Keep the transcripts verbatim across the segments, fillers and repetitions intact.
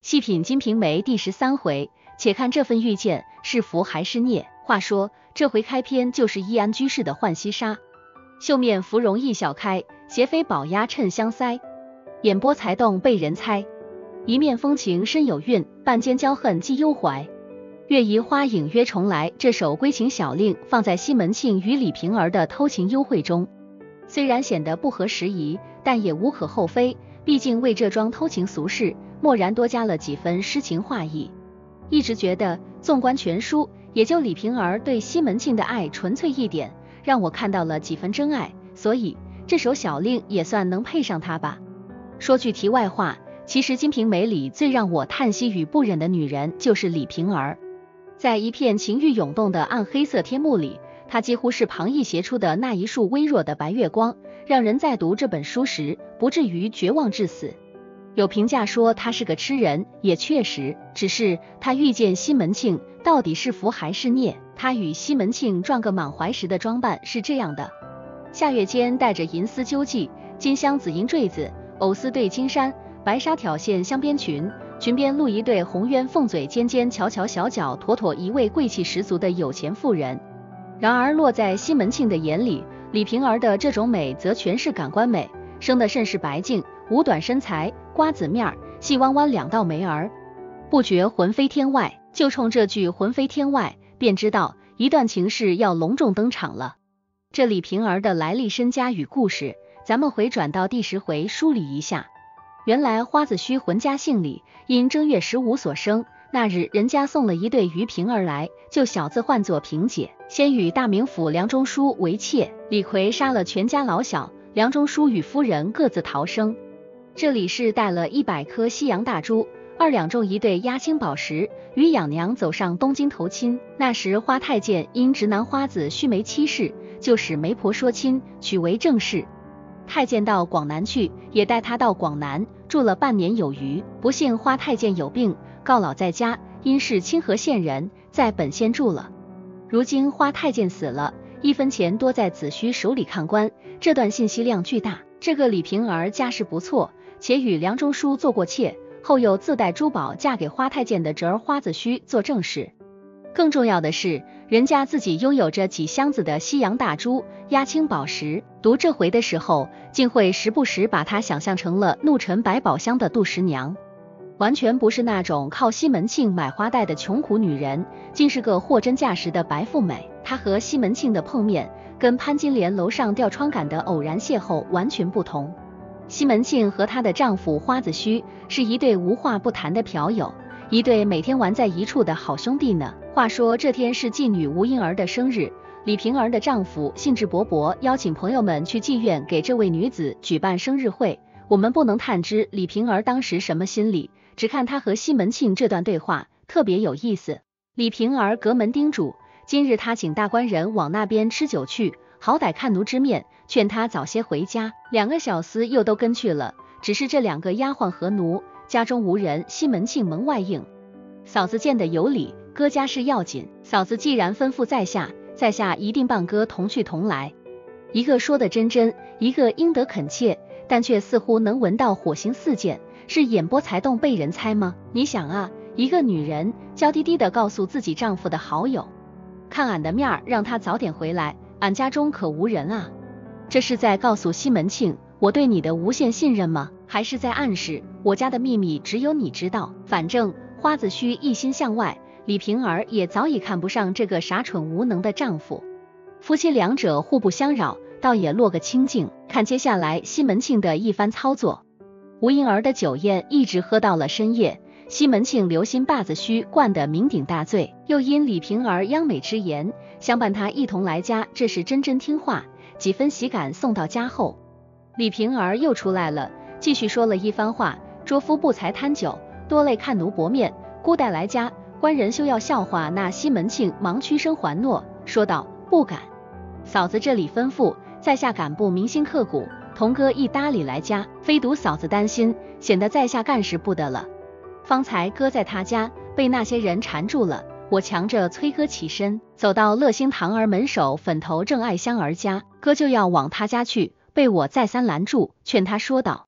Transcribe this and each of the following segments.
细品《金瓶梅》第十三回，且看这份遇见是福还是孽。话说这回开篇就是易安居士的浣溪沙，绣面芙蓉一小开，斜飞宝鸭衬香腮，眼波才动被人猜，一面风情深有韵，半间骄恨寄幽怀。月移花影约重来，这首归情小令放在西门庆与李瓶儿的偷情幽会中，虽然显得不合时宜，但也无可厚非，毕竟为这桩偷情俗事，蓦然多加了几分诗情画意。一直觉得纵观全书，也就李瓶儿对西门庆的爱纯粹一点，让我看到了几分真爱，所以这首小令也算能配上它吧。说句题外话，其实《金瓶梅》里最让我叹息与不忍的女人就是李瓶儿。在一片情欲涌动的暗黑色天幕里，她几乎是旁逸斜出的那一束微弱的白月光，让人在读这本书时不至于绝望致死。有评价说她是个痴人，也确实，只是她遇见西门庆到底是福还是孽？她与西门庆撞个满怀时的装扮是这样的：夏月间带着银丝揪髻，金镶紫银坠子，藕丝对金衫，白纱挑线镶边裙，裙边露一对红鸢凤嘴尖尖翘翘小脚，妥妥一位贵气十足的有钱妇人。然而落在西门庆的眼里，李瓶儿的这种美则全是感官美，生得甚是白净，五短身材，瓜子面，细弯弯两道眉儿，不觉魂飞天外。就冲这句魂飞天外，便知道一段情事要隆重登场了。这李瓶儿的来历身家与故事，咱们回转到第十回梳理一下。原来花子虚浑家姓李，因正月十五所生，那日人家送了一对鱼瓶儿来，就小字唤作瓶姐，先与大名府梁中书为妾。李逵杀了全家老小，梁中书与夫人各自逃生。这里是带了一百颗西洋大珠，二两重一对压青宝石，与养娘走上东京投亲。那时花太监因直男花子须眉妻室，就使媒婆说亲，娶为正室。太监到广南去，也带他到广南住了半年有余。不幸花太监有病，告老在家，因是清河县人，在本县住了。如今花太监死了，一分钱多在子虚手里看官，这段信息量巨大。这个李瓶儿家世不错，且与梁中书做过妾，后又自带珠宝嫁给花太监的侄儿花子虚做正室。更重要的是，人家自己拥有着几箱子的西洋大珠、压青宝石。读这回的时候，竟会时不时把她想象成了怒沉百宝箱的杜十娘，完全不是那种靠西门庆买花戴的穷苦女人，竟是个货真价实的白富美。她和西门庆的碰面，跟潘金莲楼上吊窗杆的偶然邂逅完全不同。西门庆和她的丈夫花子虚是一对无话不谈的嫖友，一对每天玩在一处的好兄弟呢。话说这天是妓女吴莺儿的生日，李瓶儿的丈夫兴致勃勃邀请朋友们去妓院给这位女子举办生日会。我们不能探知李瓶儿当时什么心理，只看她和西门庆这段对话特别有意思。李瓶儿隔门叮嘱，今日他请大官人往那边吃酒去，好歹看奴之面，劝他早些回家。两个小厮又都跟去了，只是这两个丫鬟和奴家中无人，西门庆门外应。嫂子见得有理，哥家事要紧，嫂子既然吩咐在下，在下一定伴哥同去同来。一个说得真真，一个应得恳切，但却似乎能闻到火星四溅，是眼波才动被人猜吗？你想啊，一个女人娇滴滴地告诉自己丈夫的好友，看俺的面儿，让他早点回来，俺家中可无人啊。这是在告诉西门庆我对你的无限信任吗？还是在暗示我家的秘密只有你知道？反正花子虚一心向外，李瓶儿也早已看不上这个傻蠢无能的丈夫。夫妻两者互不相扰，倒也落个清净。看接下来西门庆的一番操作。吴莺儿的酒宴一直喝到了深夜，西门庆留心把子虚灌得酩酊大醉，又因李瓶儿央美之言，相伴他一同来家，这是真真听话，几分喜感送到家后，李瓶儿又出来了，继续说了一番话：拙夫不才贪酒，多累看奴薄面，孤带来家，官人休要笑话。那西门庆忙屈身还诺，说道：不敢，嫂子这里吩咐，在下敢不铭心刻骨。童哥一搭理来家，非独嫂子担心，显得在下干事不得了。方才哥在他家被那些人缠住了，我强着催哥起身，走到乐兴堂儿门首粉头郑爱香儿家，哥就要往他家去，被我再三拦住，劝他说道：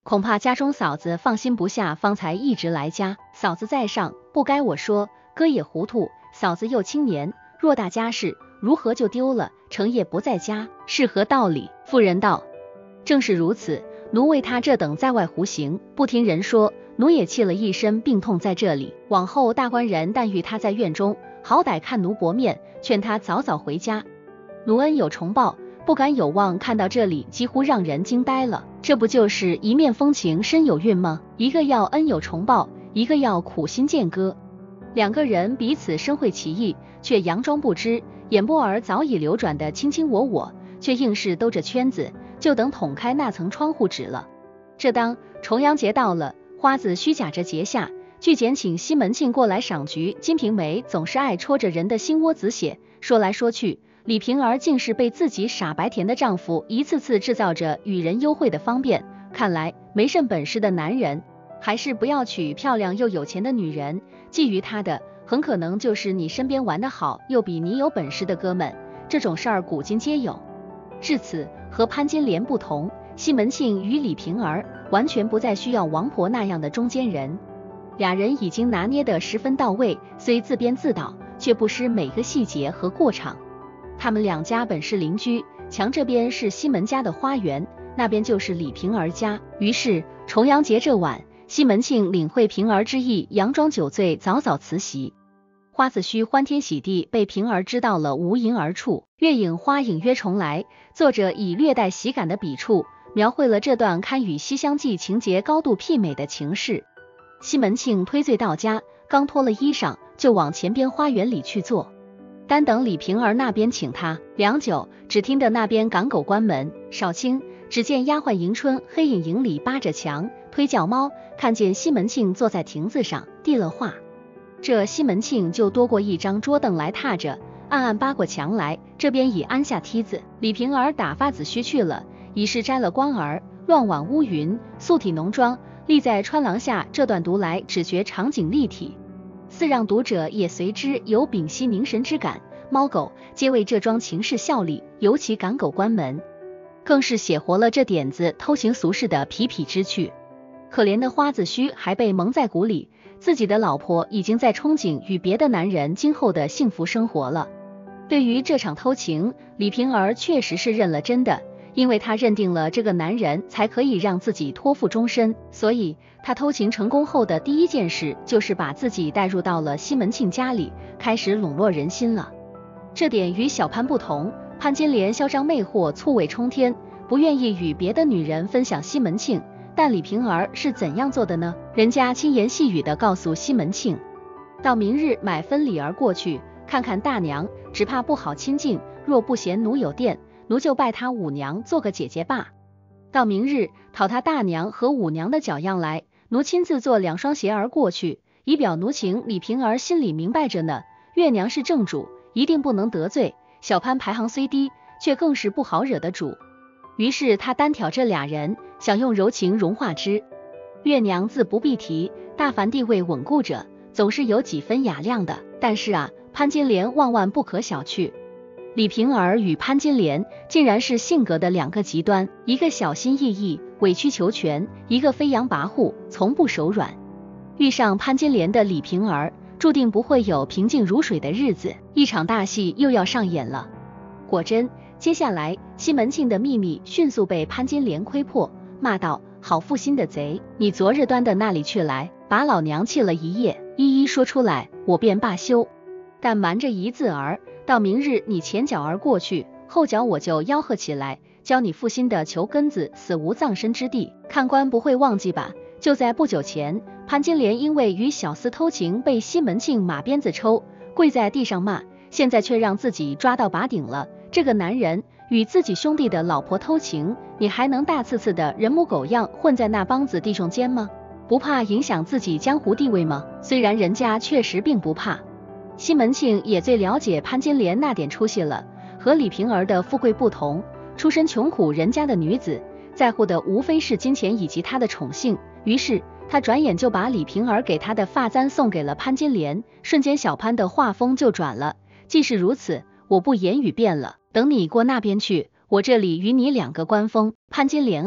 恐怕家中嫂子放心不下，方才一直来家。嫂子在上，不该我说，哥也糊涂，嫂子又青年，偌大家事，如何就丢了？成夜不在家，是何道理？妇人道：正是如此，奴为他这等在外胡行，不听人说，奴也气了一身病痛在这里。往后大官人但遇他在院中，好歹看奴薄面，劝他早早回家。奴恩有重报，不敢有望，看到这里几乎让人惊呆了。这不就是一面风情深有韵吗？一个要恩有重报，一个要苦心见歌，两个人彼此深会其意，却佯装不知，眼波儿早已流转的卿卿我我，却硬是兜着圈子，就等捅开那层窗户纸了。这当重阳节到了，花子虚假着节下，据简请西门庆过来赏菊。金瓶梅总是爱戳着人的心窝子血，说来说去，李瓶儿竟是被自己傻白甜的丈夫一次次制造着与人幽会的方便。看来没甚本事的男人，还是不要娶漂亮又有钱的女人，觊觎他的很可能就是你身边玩得好又比你有本事的哥们。这种事儿古今皆有。至此，和潘金莲不同，西门庆与李瓶儿完全不再需要王婆那样的中间人，俩人已经拿捏得十分到位，虽自编自导，却不失每个细节和过场。他们两家本是邻居，墙这边是西门家的花园，那边就是李瓶儿家。于是重阳节这晚，西门庆领会瓶儿之意，佯装酒醉，早早辞席。花子虚欢天喜地被瓶儿知道了，无影而处。月影花影约重来，作者以略带喜感的笔触，描绘了这段堪与《西厢记》情节高度媲美的情事。西门庆推醉到家，刚脱了衣裳，就往前边花园里去坐。单等李瓶儿那边请他，良久，只听得那边赶狗关门。少卿，只见丫鬟迎春黑影影里扒着墙推叫猫，看见西门庆坐在亭子上，递了话。这西门庆就多过一张桌凳来踏着，暗暗扒过墙来，这边已安下梯子。李瓶儿打发子虚去了，已是摘了冠儿，乱挽乌云，素体浓妆，立在穿廊下。这段读来只觉场景立体，似让读者也随之有屏息凝神之感。猫狗皆为这桩情事效力，尤其赶狗关门，更是写活了这点子偷情俗世的痞痞之趣。可怜的花子虚还被蒙在鼓里，自己的老婆已经在憧憬与别的男人今后的幸福生活了。对于这场偷情，李瓶儿确实是认了真的，因为她认定了这个男人才可以让自己托付终身，所以她偷情成功后的第一件事就是把自己带入到了西门庆家里，开始笼络人心了。这点与小潘不同，潘金莲嚣张魅惑，醋味冲天，不愿意与别的女人分享西门庆。但李瓶儿是怎样做的呢？人家轻言细语地告诉西门庆，到明日买分礼儿过去看看大娘，只怕不好亲近，若不嫌奴有殿，奴就拜他五娘做个姐姐罢。到明日讨他大娘和五娘的脚样来，奴亲自做两双鞋儿过去，以表奴情。李瓶儿心里明白着呢，月娘是正主，一定不能得罪。小潘排行虽低，却更是不好惹的主。于是他单挑这俩人，想用柔情融化之。月娘自不必提，大凡地位稳固者，总是有几分雅量的。但是啊，潘金莲万万不可小觑。李瓶儿与潘金莲竟然是性格的两个极端，一个小心翼翼，委曲求全，一个飞扬跋扈，从不手软。遇上潘金莲的李瓶儿，注定不会有平静如水的日子，一场大戏又要上演了。果真，接下来西门庆的秘密迅速被潘金莲窥破，骂道：好负心的贼，你昨日端到那里去来，把老娘气了一夜，一一说出来，我便罢休。但瞒着一字儿，到明日你前脚儿过去，后脚我就吆喝起来，教你负心的球根子死无葬身之地。看官不会忘记吧？就在不久前，潘金莲因为与小厮偷情被西门庆马鞭子抽，跪在地上骂，现在却让自己抓到把柄了。这个男人与自己兄弟的老婆偷情，你还能大刺刺的人模狗样混在那帮子弟兄间吗？不怕影响自己江湖地位吗？虽然人家确实并不怕，西门庆也最了解潘金莲那点出息了。和李瓶儿的富贵不同，出身穷苦人家的女子，在乎的无非是金钱以及她的宠幸。于是他转眼就把李瓶儿给他的发簪送给了潘金莲，瞬间小潘的画风就转了。既是如此，我不言语变了，等你过那边去，我这里与你两个官封。潘金莲啊，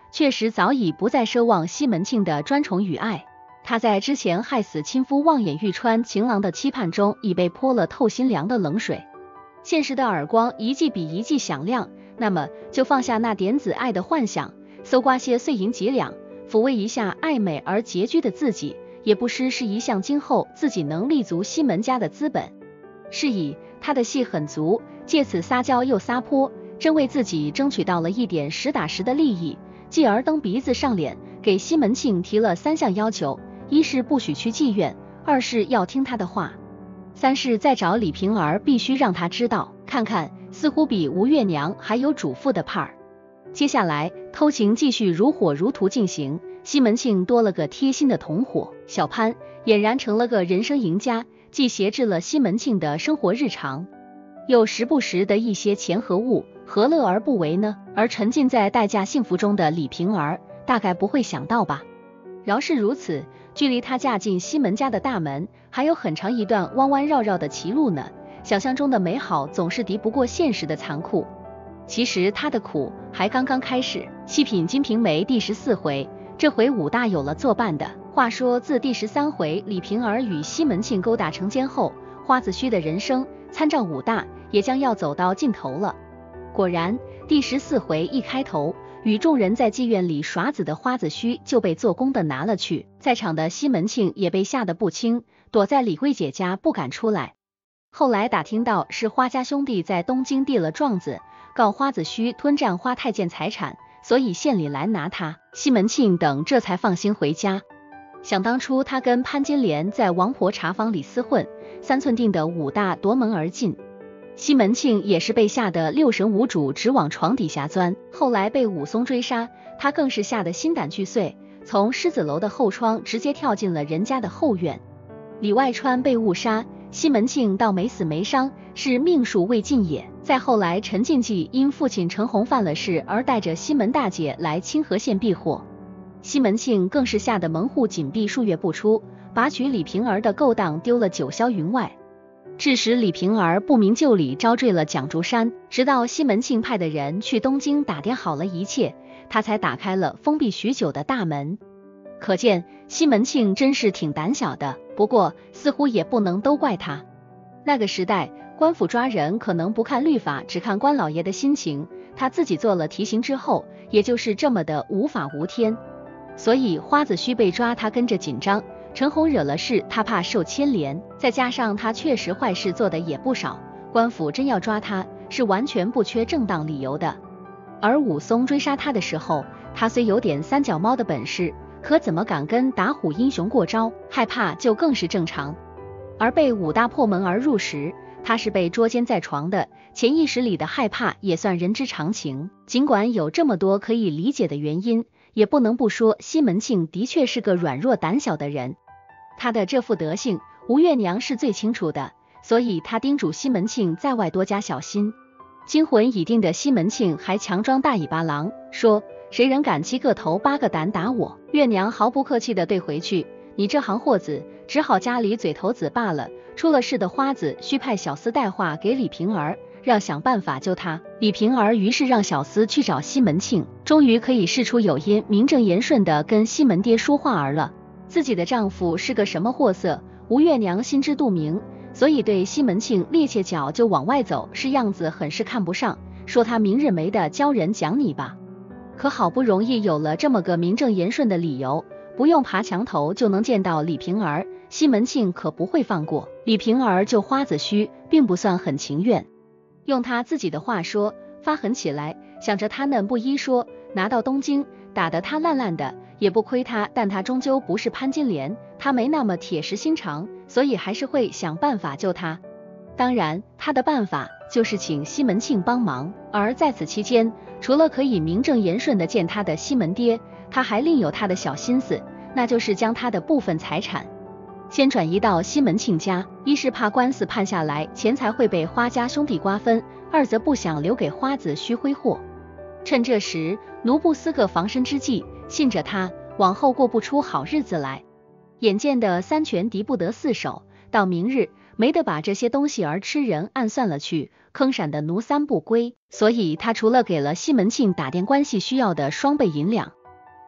确实早已不再奢望西门庆的专宠与爱。他在之前害死亲夫望眼欲穿情郎的期盼中，已被泼了透心凉的冷水。现实的耳光一记比一记响亮，那么就放下那点子爱的幻想，搜刮些碎银几两，抚慰一下爱美而拮据的自己，也不失是一项今后自己能立足西门家的资本。是以他的戏很足，借此撒娇又撒泼，真为自己争取到了一点实打实的利益，继而蹬鼻子上脸，给西门庆提了三项要求：一是不许去妓院，二是要听他的话，三是再找李瓶儿必须让他知道，看看，似乎比吴月娘还有主妇的派儿。接下来偷情继续如火如荼进行，西门庆多了个贴心的同伙小潘，俨然成了个人生赢家，既挟制了西门庆的生活日常，又时不时的一些钱和物，何乐而不为呢？而沉浸在待嫁幸福中的李瓶儿大概不会想到吧。饶是如此，距离她嫁进西门家的大门还有很长一段弯弯绕绕的歧路呢。想象中的美好总是敌不过现实的残酷，其实她的苦还刚刚开始。细品《金瓶梅》第十四回，这回武大有了作伴的。话说自第十三回李瓶儿与西门庆勾搭成奸后，花子虚的人生参照武大也将要走到尽头了。果然第十四回一开头，与众人在妓院里耍子的花子虚就被做工的拿了去，在场的西门庆也被吓得不轻，躲在李桂姐家不敢出来。后来打听到是花家兄弟在东京递了状子，告花子虚吞占花太监财产，所以县里来拿他，西门庆等这才放心回家。想当初他跟潘金莲在王婆茶坊里厮混，三寸定的武大夺门而进，西门庆也是被吓得六神无主，直往床底下钻。后来被武松追杀，他更是吓得心胆俱碎，从狮子楼的后窗直接跳进了人家的后院。李外川被误杀，西门庆倒没死没伤，是命数未尽也。再后来陈进济因父亲陈洪犯了事而带着西门大姐来清河县避祸，西门庆更是吓得门户紧闭数月不出，拔取李瓶儿的勾当丢了九霄云外，致使李瓶儿不明就里招赘了蒋竹山。直到西门庆派的人去东京打点好了一切，他才打开了封闭许久的大门。可见西门庆真是挺胆小的，不过似乎也不能都怪他。那个时代官府抓人可能不看律法，只看官老爷的心情，他自己做了提刑之后，也就是这么的无法无天。所以花子虚被抓，他跟着紧张，陈洪惹了事，他怕受牵连，再加上他确实坏事做的也不少，官府真要抓他是完全不缺正当理由的。而武松追杀他的时候，他虽有点三脚猫的本事，可怎么敢跟打虎英雄过招，害怕就更是正常。而被武大破门而入时，他是被捉奸在床的，潜意识里的害怕也算人之常情。尽管有这么多可以理解的原因，也不能不说西门庆的确是个软弱胆小的人。他的这副德性，吴月娘是最清楚的，所以他叮嘱西门庆在外多加小心。惊魂已定的西门庆还强装大尾巴狼，说谁人敢七个头八个胆打我？月娘毫不客气地对回去，你这行货子只好家里嘴头子罢了，出了事的花子需派小厮带话给李瓶儿，让想办法救他。李瓶儿于是让小厮去找西门庆，终于可以事出有因，名正言顺地跟西门爹说话儿了。自己的丈夫是个什么货色，吴月娘心知肚明，所以对西门庆趔趄脚就往外走，是样子很是看不上，说他明日没的教人讲你吧。可好不容易有了这么个名正言顺的理由，不用爬墙头就能见到李瓶儿，西门庆可不会放过。李瓶儿救花子虚并不算很情愿，用他自己的话说，发狠起来，想着他嫩不依说，拿到东京打得他烂烂的也不亏他，但他终究不是潘金莲，他没那么铁石心肠，所以还是会想办法救他。当然他的办法就是请西门庆帮忙，而在此期间，除了可以名正言顺的见他的西门爹，他还另有他的小心思，那就是将他的部分财产先转移到西门庆家，一是怕官司判下来钱财会被花家兄弟瓜分，二则不想留给花子虚挥霍。趁这时奴不思个防身之计，信着他往后过不出好日子来。眼见的三拳敌不得四手，到明日没得把这些东西儿吃人暗算了去，坑闪的奴三不归，所以他除了给了西门庆打点关系需要的双倍银两，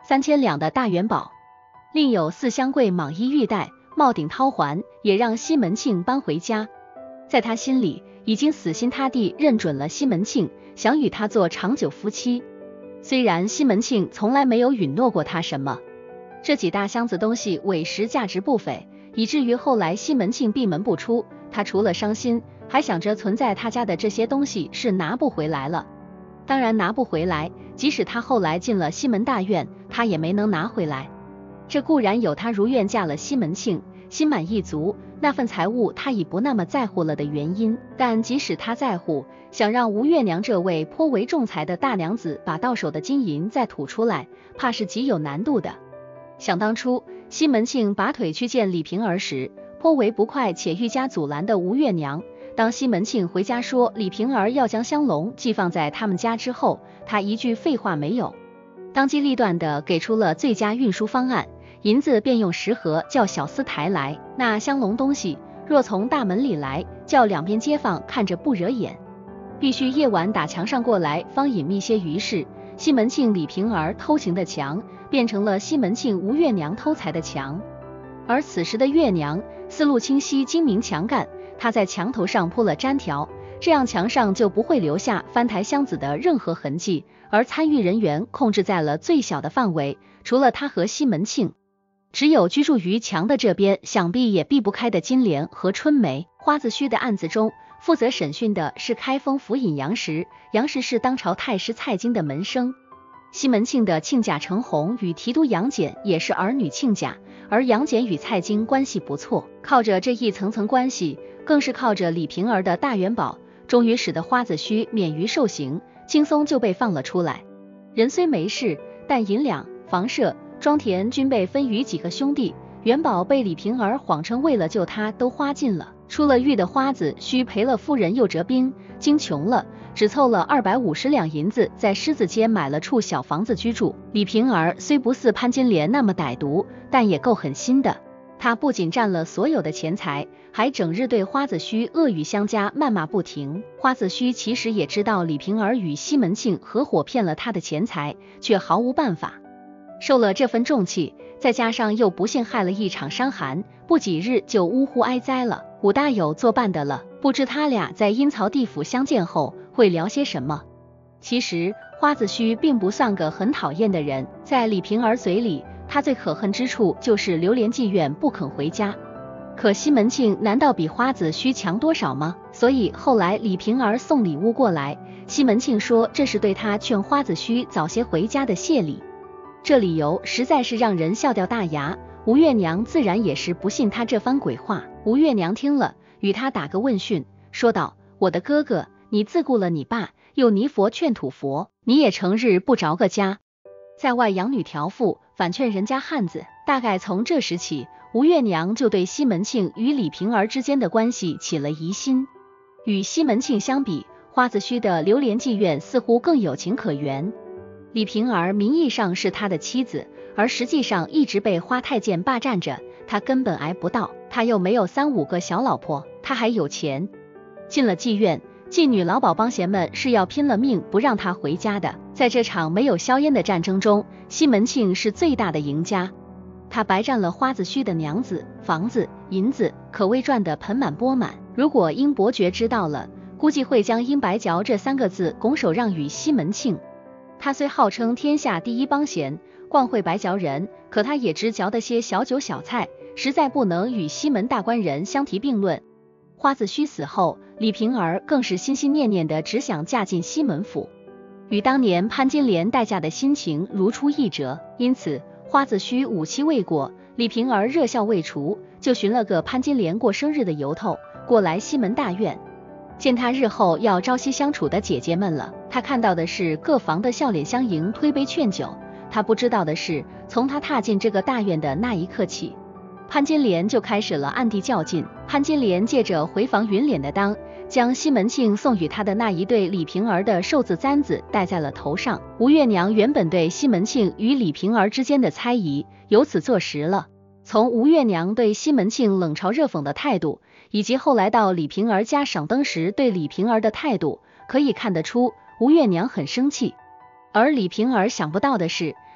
三千两的大元宝，另有四箱柜蟒衣玉带、帽顶绦环，也让西门庆搬回家。在他心里，已经死心塌地认准了西门庆，想与他做长久夫妻。虽然西门庆从来没有允诺过他什么，这几大箱子东西委实价值不菲，以至于后来西门庆闭门不出，他除了伤心，还想着存在他家的这些东西是拿不回来了。当然拿不回来，即使他后来进了西门大院，他也没能拿回来。这固然有他如愿嫁了西门庆，心满意足，那份财物他已不那么在乎了的原因，但即使他在乎，想让吴月娘这位颇为重财的大娘子把到手的金银再吐出来，怕是极有难度的。想当初西门庆拔腿去见李瓶儿时，颇为不快且愈加阻拦的吴月娘，当西门庆回家说李瓶儿要将香笼寄放在他们家之后，他一句废话没有，当机立断地给出了最佳运输方案，银子便用十盒叫小厮抬来，那香笼东西若从大门里来，叫两边街坊看着不惹眼，必须夜晚打墙上过来方隐秘些。于是西门庆李瓶儿偷情的墙变成了西门庆吴月娘偷财的墙。而此时的月娘思路清晰，精明强干，她在墙头上铺了毡条，这样墙上就不会留下翻台箱子的任何痕迹，而参与人员控制在了最小的范围，除了他和西门庆，只有居住于墙的这边想必也避不开的金莲和春梅。花子虚的案子中，负责审讯的是开封府尹杨时，杨时是当朝太师蔡京的门生。西门庆的亲家程弘与提督杨戬也是儿女亲家，而杨戬与蔡京关系不错，靠着这一层层关系，更是靠着李瓶儿的大元宝，终于使得花子虚免于受刑，轻松就被放了出来。人虽没事，但银两、房舍、庄田均被分于几个兄弟，元宝被李瓶儿谎称为了救他都花尽了。出了狱的花子虚赔了夫人又折兵，经穷了，只凑了二百五十两银子，在狮子街买了处小房子居住。李瓶儿虽不似潘金莲那么歹毒，但也够狠心的。他不仅占了所有的钱财，还整日对花子虚恶语相加，谩骂不停。花子虚其实也知道李瓶儿与西门庆合伙骗了他的钱财，却毫无办法。受了这份重气，再加上又不幸害了一场伤寒，不几日就呜呼哀哉了。武大有作伴的了，不知他俩在阴曹地府相见后会聊些什么。其实花子虚并不算个很讨厌的人，在李瓶儿嘴里，他最可恨之处就是流连妓院不肯回家。可西门庆难道比花子虚强多少吗？所以后来李瓶儿送礼物过来，西门庆说这是对他劝花子虚早些回家的谢礼，这理由实在是让人笑掉大牙。吴月娘自然也是不信他这番鬼话。吴月娘听了，与他打个问讯，说道：我的哥哥，你自顾了你爸，又泥佛劝土佛，你也成日不着个家，在外养女调妇，反劝人家汉子。大概从这时起，吴月娘就对西门庆与李瓶儿之间的关系起了疑心。与西门庆相比，花子虚的流连妓院似乎更有情可原。李瓶儿名义上是他的妻子，而实际上一直被花太监霸占着，他根本挨不到。他又没有三五个小老婆，他还有钱。进了妓院，妓女老鸨帮闲们是要拼了命不让他回家的。在这场没有硝烟的战争中，西门庆是最大的赢家。他白占了花子虚的娘子、房子、银子，可谓赚得盆满钵满。如果殷伯爵知道了，估计会将殷白嚼这三个字拱手让与西门庆。他虽号称天下第一帮闲，惯会白嚼人，可他也只嚼得些小酒小菜，实在不能与西门大官人相提并论。花子虚死后，李瓶儿更是心心念念的只想嫁进西门府，与当年潘金莲待嫁的心情如出一辙。因此花子虚五期未过，李瓶儿热笑未除，就寻了个潘金莲过生日的由头过来西门大院，见他日后要朝夕相处的姐姐们了。他看到的是各房的笑脸相迎，推杯劝酒。他不知道的是，从他踏进这个大院的那一刻起，潘金莲就开始了暗地较劲。潘金莲借着回防云脸的当，将西门庆送与他的那一对李瓶儿的寿字簪子戴在了头上。吴月娘原本对西门庆与李瓶儿之间的猜疑由此坐实了。从吴月娘对西门庆冷嘲热讽的态度，以及后来到李瓶儿家赏灯时对李瓶儿的态度，可以看得出吴月娘很生气。而李瓶儿想不到的是，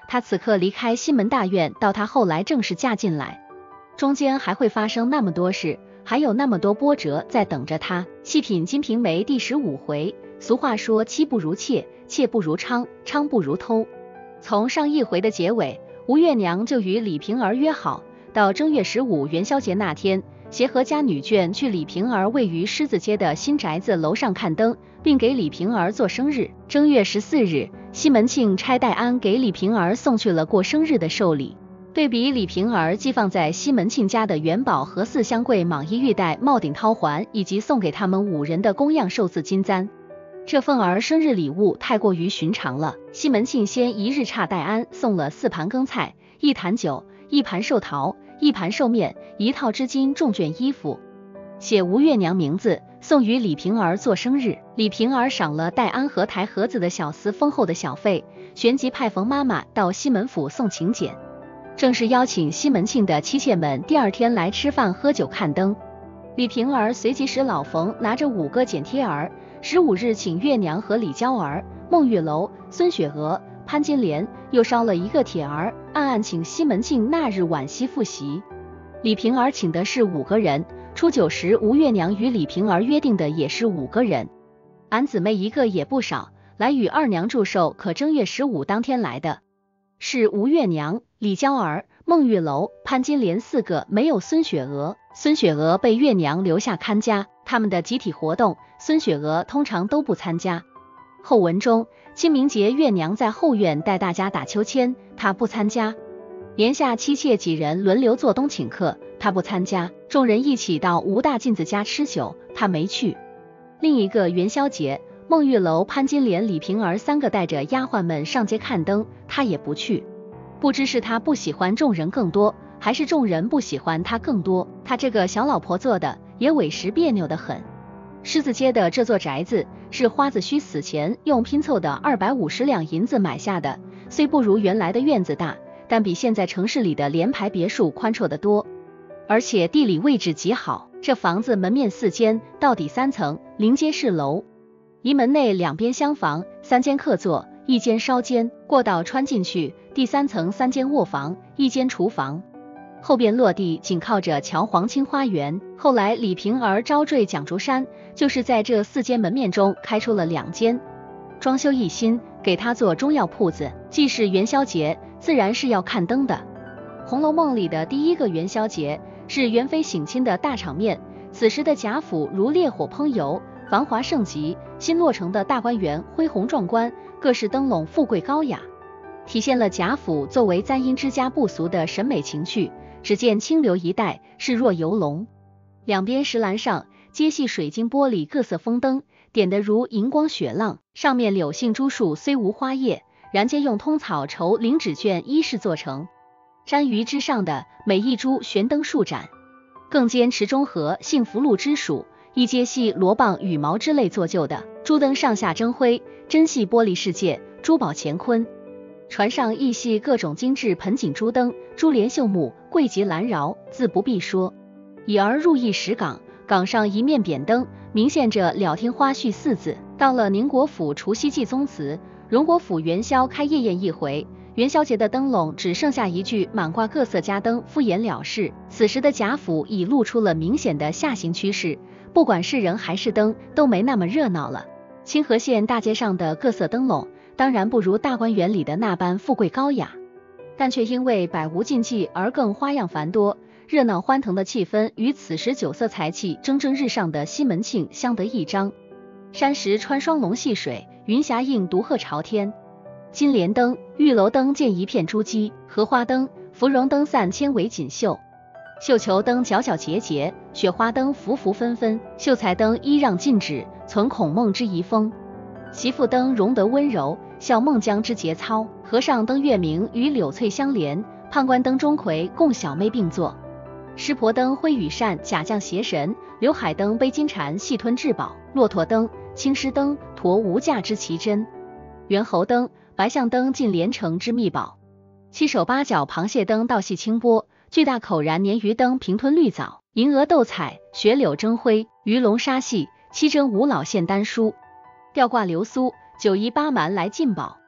她此刻离开西门大院，到她后来正式嫁进来，中间还会发生那么多事，还有那么多波折在等着她。细品《金瓶梅》第十五回，俗话说妻不如妾，妾不如娼，娼不如偷。从上一回的结尾，吴月娘就与李瓶儿约好，到正月十五元宵节那天，协和家女眷去李瓶儿位于狮子街的新宅子楼上看灯，并给李瓶儿做生日。正月十四日，西门庆差戴安给李瓶儿送去了过生日的寿礼。对比李瓶儿寄放在西门庆家的元宝和四香柜蟒衣玉带帽顶绦环，以及送给他们五人的公样寿字金簪，这份儿生日礼物太过于寻常了。西门庆先一日差戴安送了四盘羹菜，一坛酒，一盘寿桃，一盘寿面，一套织金重卷衣服，写吴月娘名字，送与李瓶儿做生日。李瓶儿赏了戴安和抬盒子的小厮丰厚的小费，旋即派冯妈妈到西门府送请柬，正式邀请西门庆的妻妾们第二天来吃饭喝酒看灯。李瓶儿随即使老冯拿着五个剪贴儿，十五日请月娘和李娇儿、孟玉楼、孙雪娥、潘金莲，又烧了一个帖儿，暗暗请西门庆那日晚夕复席。李瓶儿请的是五个人，初九时吴月娘与李瓶儿约定的也是五个人，俺姊妹一个也不少，来与二娘祝寿，可正月十五当天来的是吴月娘、李娇儿、孟玉楼、潘金莲四个，没有孙雪娥。孙雪娥被月娘留下看家，他们的集体活动，孙雪娥通常都不参加。后文中，清明节月娘在后院带大家打秋千，她不参加。檐下妻妾几人轮流做东请客，她不参加。众人一起到吴大妗子家吃酒，她没去。另一个元宵节，孟玉楼、潘金莲、李瓶儿三个带着丫鬟们上街看灯，她也不去。不知是她不喜欢众人更多，还是众人不喜欢她更多，她这个小老婆做的也委实别扭得很。狮子街的这座宅子是花子虚死前用拼凑的二百五十两银子买下的，虽不如原来的院子大，但比现在城市里的联排别墅宽绰得多，而且地理位置极好。这房子门面四间，到底三层，临街是楼，一门内两边厢房，三间客座，一间烧间，过道穿进去，第三层三间卧房，一间厨房，后边落地紧靠着乔黄青花园。后来李瓶儿招赘蒋竹山，就是在这四间门面中开出了两间，装修一新，给他做中药铺子。既是元宵节，自然是要看灯的。红楼梦里的第一个元宵节是元妃省亲的大场面，此时的贾府如烈火烹油，繁华盛极，新落成的大观园恢宏壮观，各式灯笼富贵高雅，体现了贾府作为簪缨之家不俗的审美情趣。只见清流一带视若游龙，两边石栏上皆系水晶玻璃各色风灯，点得如银光雪浪，上面柳杏珠树虽无花叶，然皆用通草绸绫纸卷衣饰做成，瞻于之上的每一株悬灯数盏，更兼池中荷、杏福禄之属，一皆系罗蚌羽毛之类做就的。珠灯上下争辉，真系玻璃世界，珠宝乾坤。船上亦系各种精致盆景珠灯，珠帘绣幕，贵极兰饶，自不必说。已而入一石岗，岗上一面匾灯，明现着了天花絮四字。到了宁国府除夕祭宗祠，荣国府元宵开夜宴一回，元宵节的灯笼只剩下一句满挂各色家灯，敷衍了事。此时的贾府已露出了明显的下行趋势，不管是人还是灯都没那么热闹了。清河县大街上的各色灯笼当然不如大观园里的那般富贵高雅，但却因为百无禁忌而更花样繁多，热闹欢腾的气氛与此时酒色财气蒸蒸日上的西门庆相得益彰。山石穿双龙戏水，云霞映独鹤朝天。金莲灯、玉楼灯见一片珠玑，荷花灯、芙蓉灯散纤维锦绣，绣球灯皎皎洁洁，雪花灯浮浮纷纷，秀才灯依让禁止，存孔孟之遗风。媳妇灯容得温柔，笑孟姜之节操。和尚灯月明与柳翠相连，判官灯钟馗共小妹并坐。师婆灯挥羽扇假降邪神，刘海灯背金蝉细吞至宝。骆驼灯、青狮灯驮无价之奇珍，猿猴灯、白象灯尽连城之秘宝。七手八脚螃蟹灯倒戏清波，巨大口髯鲶鱼灯平吞绿藻。银鹅斗彩，雪柳争辉，鱼龙沙戏，七征五老献丹书。吊挂流苏，九夷八蛮来进宝。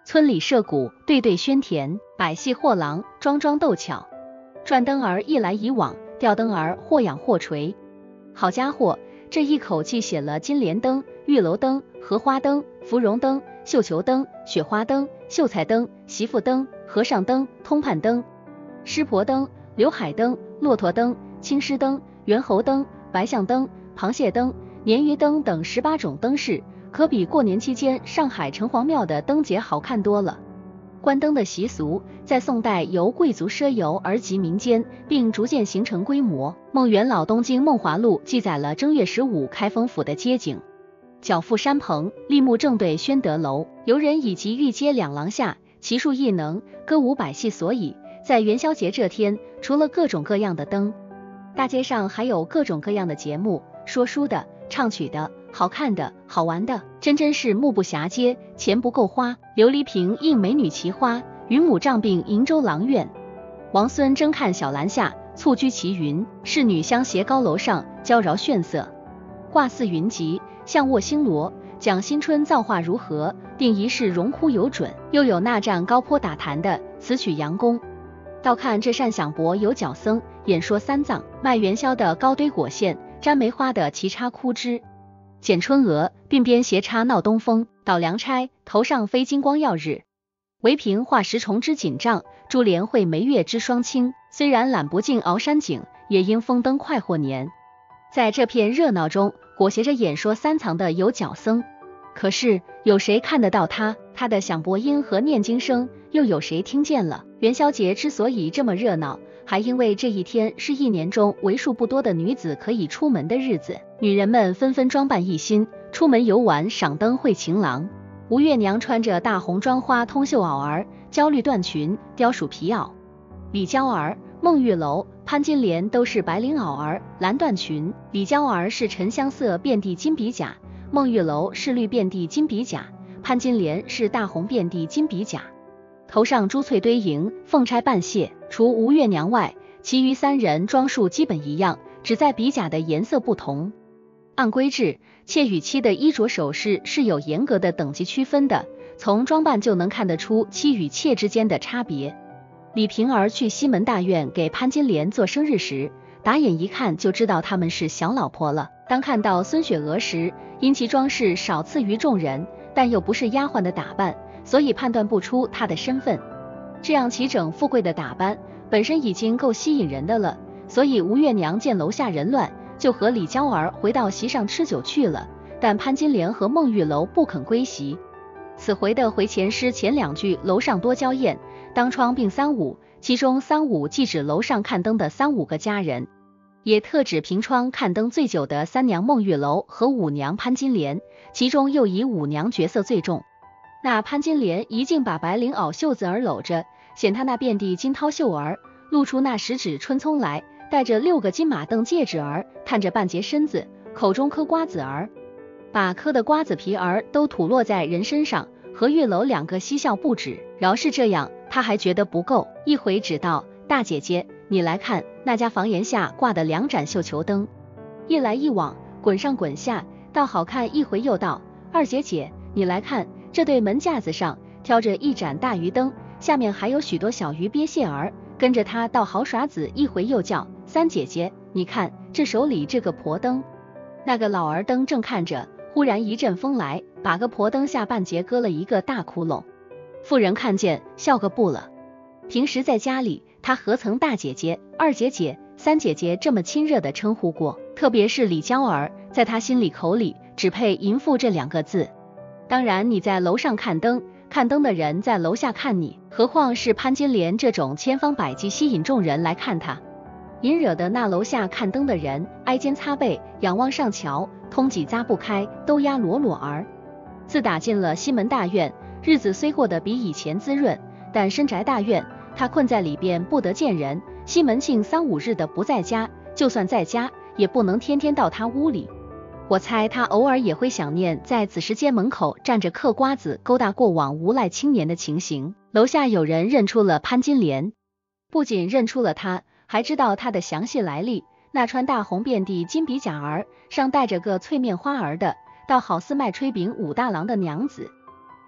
村里社鼓，对对喧甜，百戏货郎，桩桩斗巧。转灯儿一来一往，吊灯儿或仰或垂。好家伙，这一口气写了金莲灯、玉楼灯、荷花灯、芙蓉灯、绣球灯、雪花灯、秀才灯、媳妇灯、和尚灯、通判灯、湿婆灯、刘海灯、骆驼灯、青狮灯、猿猴灯、白象灯、螃蟹灯、鲶鱼灯等十八种灯饰，可比过年期间上海城隍庙的灯节好看多了。关灯的习俗在宋代由贵族赊游而及民间，并逐渐形成规模。孟元老《东京梦华录》记载了正月十五开封府的街景，脚覆山棚，立木正对宣德楼，游人以及御街两廊下，奇术异能，歌舞百戏所以。在元宵节这天，除了各种各样的灯，大街上还有各种各样的节目，说书的，唱曲的，好看的，好玩的，真真是目不暇接，钱不够花。琉璃瓶映美女奇花，云母杖并瀛洲郎苑。王孙争看小兰下，蹴居其云。侍女相携高楼上，娇娆炫色。挂似云集，象卧星罗，讲新春造化如何，定一世荣枯有准。又有那站高坡打坛的，此曲杨公。倒看这扇响帛有角僧，演说三藏，卖元宵的高堆果馅，粘梅花的齐插枯枝，剪春娥，鬓边斜插闹东风，捣粮差，头上飞金光耀日。围屏画十重之锦帐，珠帘绘眉月之双清。虽然揽不尽鳌山景，也应风灯快活年。在这片热闹中，裹挟着演说三藏的有角僧，可是有谁看得到他？他的响拨音和念经声，又有谁听见了？元宵节之所以这么热闹，还因为这一天是一年中为数不多的女子可以出门的日子，女人们纷纷装扮一新，出门游玩赏灯会情郎。吴月娘穿着大红妆花通袖袄儿，焦绿缎裙，雕鼠皮袄；李娇儿、孟玉楼、潘金莲都是白绫袄儿，蓝缎裙。李娇儿是沉香色遍地金笔甲，孟玉楼是绿遍地金笔甲，潘金莲是大红遍地金笔甲。头上珠翠堆银，凤钗半卸。除吴月娘外，其余三人装束基本一样，只在笔甲的颜色不同。按规制，妾与妻的衣着首饰是有严格的等级区分的，从装扮就能看得出妻与妾之间的差别。李瓶儿去西门大院给潘金莲做生日时，打眼一看就知道她们是小老婆了。当看到孙雪娥时，因其装饰少次于众人，但又不是丫鬟的打扮，所以判断不出她的身份。这样齐整富贵的打扮本身已经够吸引人的了，所以吴月娘见楼下人乱，就和李娇儿回到席上吃酒去了。但潘金莲和孟玉楼不肯归席。此回的回前诗前两句楼上多娇艳，当窗并三五，其中三五既指楼上看灯的三五个家人，也特指凭窗看灯最久的三娘孟玉楼和五娘潘金莲，其中又以五娘角色最重。那潘金莲一径把白绫袄袖子儿搂着，显她那遍地金绦袖儿，露出那十指春葱来，带着六个金马镫戒指儿，探着半截身子，口中嗑瓜子儿，把嗑的瓜子皮儿都吐落在人身上，和玉楼两个嬉笑不止。饶是这样，他还觉得不够，一回指道：大姐姐，你来看那家房檐下挂的两盏绣球灯，一来一往，滚上滚下，倒好看。一回又道：二姐姐，你来看这对门架子上挑着一盏大鱼灯，下面还有许多小鱼鳖蟹儿，跟着他倒好耍子。一回又叫：三姐姐，你看这手里这个婆灯。那个老儿灯正看着，忽然一阵风来，把个婆灯下半截割了一个大窟窿。妇人看见，笑个不了。平时在家里，他何曾大姐姐、二姐姐、三姐姐这么亲热的称呼过？特别是李娇儿，在他心里口里只配淫妇这两个字。当然你在楼上看灯，看灯的人在楼下看你，何况是潘金莲这种千方百计吸引众人来看他，引惹的那楼下看灯的人挨肩擦背，仰望上瞧，通脊咂不开，都压裸裸儿。自打进了西门大院，日子虽过得比以前滋润，但深宅大院他困在里边不得见人，西门庆三五日的不在家，就算在家也不能天天到他屋里。我猜他偶尔也会想念在子时街门口站着嗑瓜子勾搭过往无赖青年的情形。楼下有人认出了潘金莲，不仅认出了他，还知道他的详细来历。那穿大红遍地金笔甲儿，上带着个翠面花儿的，倒好似卖炊饼武大郎的娘子。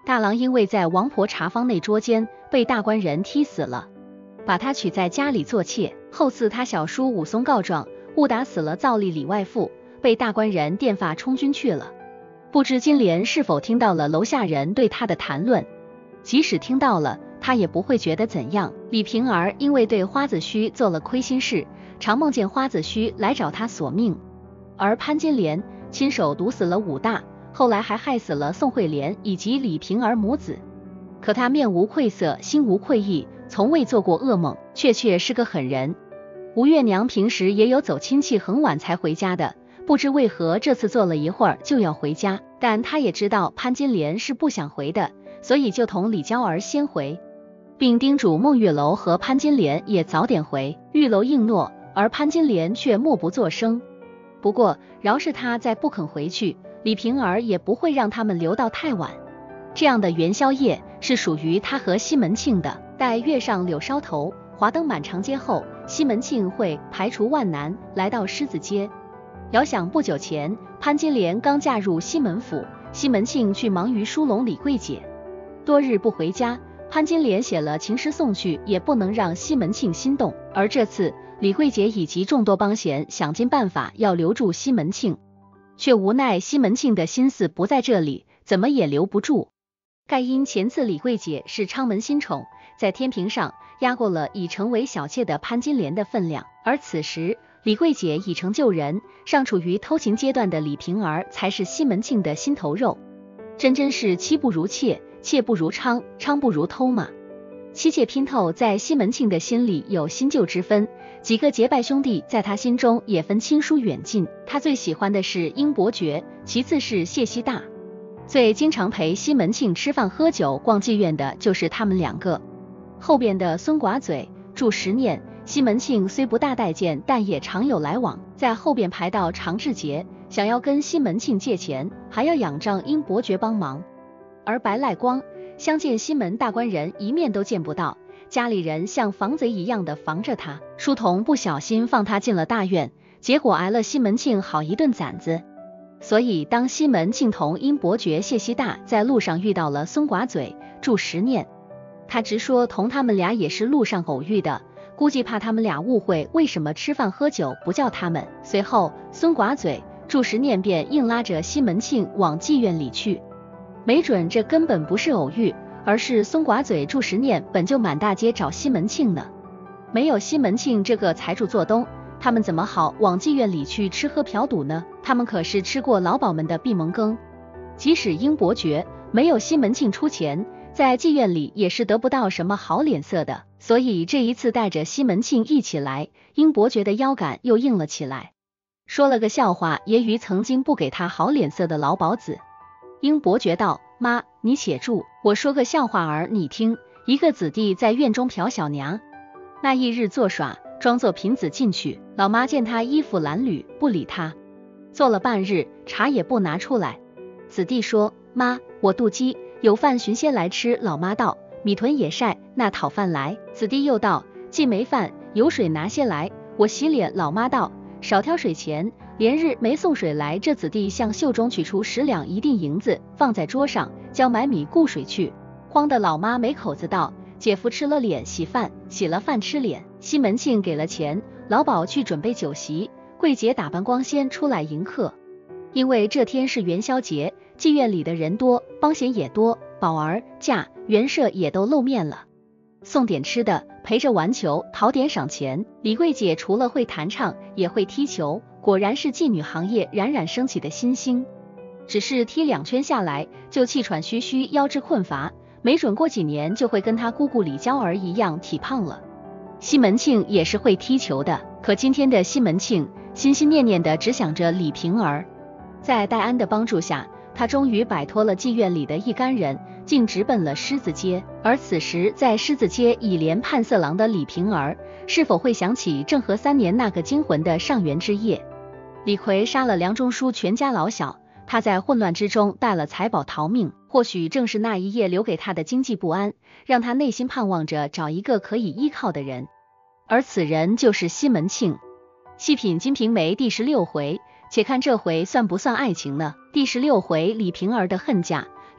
大郎因为在王婆茶坊那捉奸，被大官人踢死了，把他娶在家里做妾。后赐他小叔武松告状，误打死了灶吏李外父，被大官人电发充军去了。不知金莲是否听到了楼下人对他的谈论，即使听到了，他也不会觉得怎样。李瓶儿因为对花子虚做了亏心事，常梦见花子虚来找他索命，而潘金莲亲手毒死了武大，后来还害死了宋惠莲以及李瓶儿母子。可他面无愧色，心无愧意，从未做过噩梦，确确是个狠人。吴月娘平时也有走亲戚很晚才回家的，不知为何这次坐了一会儿就要回家，但她也知道潘金莲是不想回的，所以就同李娇儿先回，并叮嘱孟月楼和潘金莲也早点回。玉楼应诺，而潘金莲却默不作声。不过饶是她再不肯回去，李瓶儿也不会让他们留到太晚。这样的元宵夜是属于他和西门庆的。待月上柳梢头，华灯满长街后，西门庆会排除万难来到狮子街。遥想不久前，潘金莲刚嫁入西门府，西门庆去忙于梳拢李桂姐，多日不回家，潘金莲写了情诗送去，也不能让西门庆心动。而这次李桂姐以及众多帮闲想尽办法要留住西门庆，却无奈西门庆的心思不在这里，怎么也留不住。盖因前次李桂姐是昌门新宠，在天平上压过了已成为小妾的潘金莲的分量，而此时李桂姐已成旧人，尚处于偷情阶段的李瓶儿才是西门庆的心头肉。真真是妻不如妾，妾不如娼，娼不如偷嘛。妻妾拼透在西门庆的心里有新旧之分，几个结拜兄弟在他心中也分亲疏远近。他最喜欢的是英伯爵，其次是谢希大，最经常陪西门庆吃饭喝酒逛妓院的就是他们两个。后边的孙寡嘴、祝时念，西门庆虽不大待见，但也常有来往，在后边排到常志杰，想要跟西门庆借钱，还要仰仗英伯爵帮忙。而白赖光相见西门大官人一面都见不到，家里人像防贼一样的防着他。书童不小心放他进了大院，结果挨了西门庆好一顿攒子。所以当西门庆同英伯爵谢希大在路上遇到了孙寡嘴、祝时念，他直说同他们俩也是路上偶遇的，估计怕他们俩误会为什么吃饭喝酒不叫他们。随后孙寡嘴、祝时念便硬拉着西门庆往妓院里去。没准这根本不是偶遇，而是孙寡嘴、祝时念本就满大街找西门庆呢。没有西门庆这个财主做东，他们怎么好往妓院里去吃喝嫖赌呢？他们可是吃过老鸨们的闭门羹。即使英伯爵没有西门庆出钱，在妓院里也是得不到什么好脸色的。所以这一次带着西门庆一起来，英伯爵的腰杆又硬了起来，说了个笑话揶揄曾经不给他好脸色的老鸨子。英伯爵道：妈，你且住，我说个笑话儿你听。一个子弟在院中嫖小娘，那一日作耍，装作贫子进去，老妈见他衣服褴褛，不理他，做了半日，茶也不拿出来。子弟说：妈，我肚饥，有饭寻些来吃。老妈道：米囤也晒，那讨饭来。子弟又道：既没饭，有水拿些来，我洗脸。老妈道：少挑水钱，连日没送水来。这子弟向袖中取出十两一锭银子，放在桌上，叫买米雇水去。慌的老妈没口子道：姐夫吃了脸洗饭，洗了饭吃脸。西门庆给了钱，老鸨去准备酒席，桂姐打扮光鲜出来迎客。因为这天是元宵节，妓院里的人多，帮闲也多，宝儿、嫁、元舍也都露面了，送点吃的，陪着玩球，讨点赏钱。李桂姐除了会弹唱，也会踢球，果然是妓女行业冉冉升起的新星。只是踢两圈下来，就气喘吁吁，腰肢困乏，没准过几年就会跟她姑姑李娇儿一样体胖了。西门庆也是会踢球的，可今天的西门庆心心念念的只想着李瓶儿。在戴安的帮助下，他终于摆脱了妓院里的一干人，竟直奔了狮子街。而此时在狮子街已连判色狼的李瓶儿，是否会想起正和三年那个惊魂的上元之夜？李逵杀了梁中书全家老小，他在混乱之中带了财宝逃命，或许正是那一夜留给他的经济不安，让他内心盼望着找一个可以依靠的人，而此人就是西门庆。细品《金瓶梅》第十六回，且看这回算不算爱情呢？第十六回，李瓶儿的恨嫁，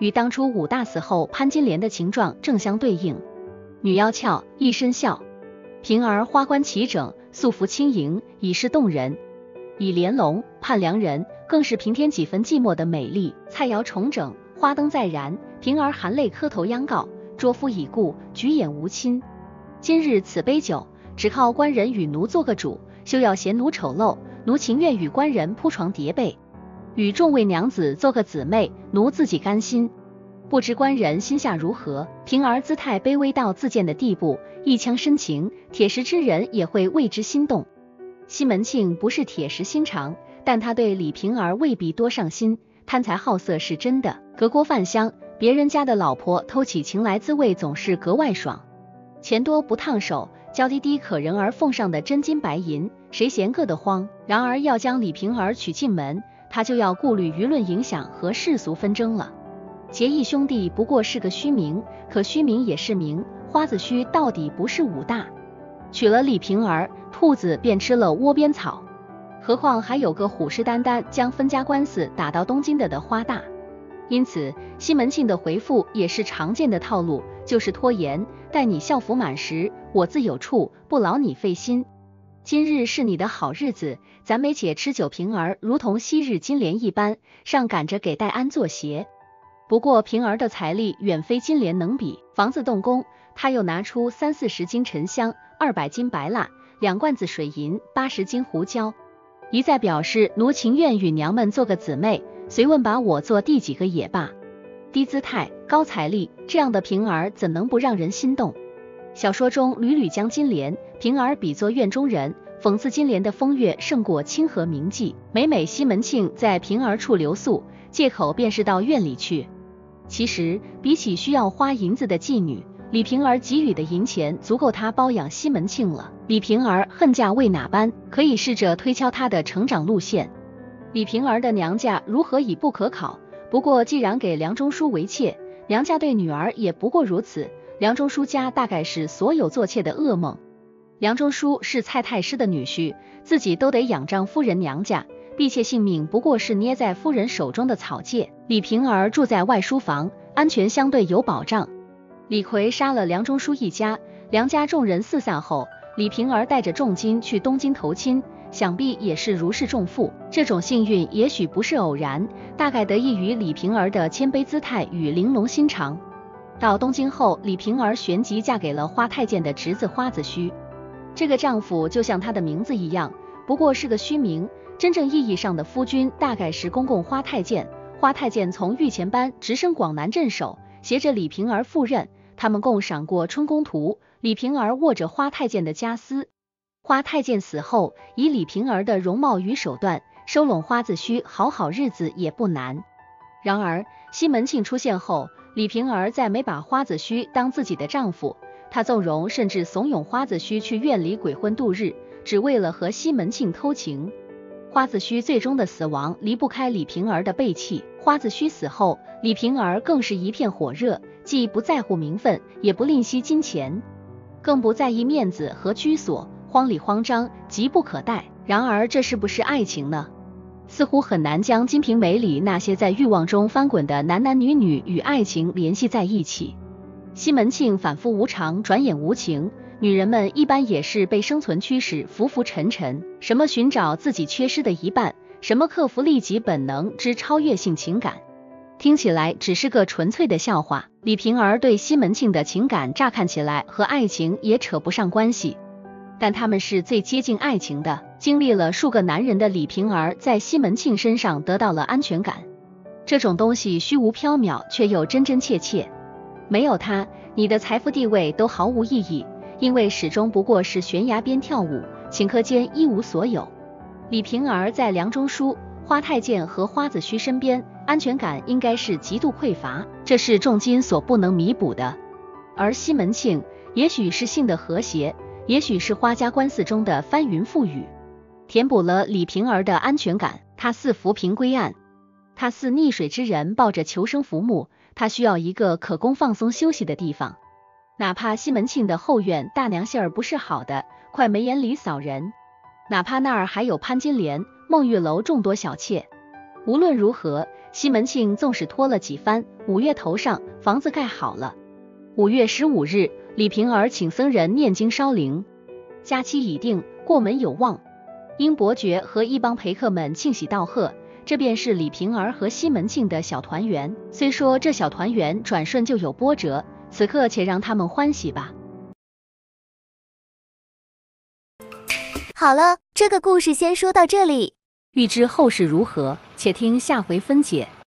与当初武大死后潘金莲的情状正相对应。女窈窕，一身笑，平儿花冠齐整，素服轻盈，已是动人。以莲笼盼良人，更是平添几分寂寞的美丽。菜肴重整，花灯再燃，平儿含泪磕头央告，卓夫已故，举眼无亲。今日此杯酒，只靠官人与奴做个主，休要嫌奴丑陋，奴情愿与官人铺床叠被，与众位娘子做个姊妹，奴自己甘心。不知官人心下如何？平儿姿态卑微到自荐的地步，一腔深情，铁石之人也会为之心动。西门庆不是铁石心肠，但他对李瓶儿未必多上心，贪财好色是真的。隔锅饭香，别人家的老婆偷起情来，滋味总是格外爽。钱多不烫手，娇滴滴可人儿奉上的真金白银，谁嫌硌得慌？然而要将李瓶儿娶进门，他就要顾虑舆论影响和世俗纷争了。结义兄弟不过是个虚名，可虚名也是名，花子虚到底不是武大。娶了李瓶儿，兔子便吃了窝边草，何况还有个虎视眈眈将分家官司打到东京的的花大。因此西门庆的回复也是常见的套路，就是拖延，待你校服满时，我自有处，不劳你费心。今日是你的好日子，咱没且吃酒，瓶儿如同昔日金莲一般，上赶着给戴安做鞋。不过瓶儿的财力远非金莲能比，房子动工，他又拿出三四十斤沉香，二百斤白蜡，两罐子水银，八十斤胡椒，一再表示奴情愿与娘们做个姊妹，随问把我做第几个也罢。低姿态高财力，这样的瓶儿怎能不让人心动？小说中屡屡将金莲、瓶儿比作院中人，讽刺金莲的风月胜过清河名妓。每每西门庆在瓶儿处留宿，借口便是到院里去。其实比起需要花银子的妓女，李瓶儿给予的银钱足够他包养西门庆了。李瓶儿恨嫁为哪般？可以试着推敲她的成长路线。李瓶儿的娘家如何已不可考，不过既然给梁中书为妾，娘家对女儿也不过如此。梁中书家大概是所有做妾的噩梦。梁中书是蔡太师的女婿，自己都得仰仗夫人娘家，婢妾性命不过是捏在夫人手中的草芥。李瓶儿住在外书房，安全相对有保障。李逵杀了梁中书一家，梁家众人四散后，李瓶儿带着重金去东京投亲，想必也是如释重负。这种幸运也许不是偶然，大概得益于李瓶儿的谦卑姿态与玲珑心肠。到东京后，李瓶儿旋即嫁给了花太监的侄子花子虚。这个丈夫就像他的名字一样，不过是个虚名，真正意义上的夫君大概是公公花太监。花太监从御前班直升广南镇守，携着李瓶儿赴任，他们共赏过春宫图。李瓶儿握着花太监的家私。花太监死后，以李瓶儿的容貌与手段，收拢花子虚好好日子也不难。然而西门庆出现后，李瓶儿再没把花子虚当自己的丈夫，她纵容甚至怂恿花子虚去院里鬼混度日，只为了和西门庆偷情。花子虚最终的死亡离不开李瓶儿的背弃。花子虚死后，李瓶儿更是一片火热，既不在乎名分，也不吝惜金钱，更不在意面子和居所，慌里慌张，急不可待。然而这是不是爱情呢？似乎很难将《金瓶梅》里那些在欲望中翻滚的男男女女与爱情联系在一起。西门庆反复无常，转眼无情，女人们一般也是被生存驱使，浮浮沉沉，什么寻找自己缺失的一半，什么克服利己本能之超越性情感，听起来只是个纯粹的笑话。李瓶儿对西门庆的情感乍看起来和爱情也扯不上关系，但他们是最接近爱情的。经历了数个男人的李瓶儿在西门庆身上得到了安全感，这种东西虚无缥缈，却又真真切切。没有他，你的财富地位都毫无意义，因为始终不过是悬崖边跳舞，顷刻间一无所有。李瓶儿在梁中书、花太监和花子虚身边，安全感应该是极度匮乏，这是重金所不能弥补的。而西门庆也许是性的和谐，也许是花家官司中的翻云覆雨，填补了李瓶儿的安全感。他似浮萍归岸，他似溺水之人抱着求生浮木，他需要一个可供放松休息的地方。哪怕西门庆的后院大娘信儿不是好的，快眉眼里扫人，哪怕那儿还有潘金莲、孟玉楼众多小妾， 无论如何，西门庆纵使拖了几番，五月头上房子盖好了。五月十五日，李瓶儿请僧人念经烧灵，假期已定，过门有望。英伯爵和一帮陪客们庆喜道贺，这便是李瓶儿和西门庆的小团圆。虽说这小团圆转瞬就有波折，此刻且让他们欢喜吧。 好了，这个故事先说到这里。 欲知后事如何，且听下回分解。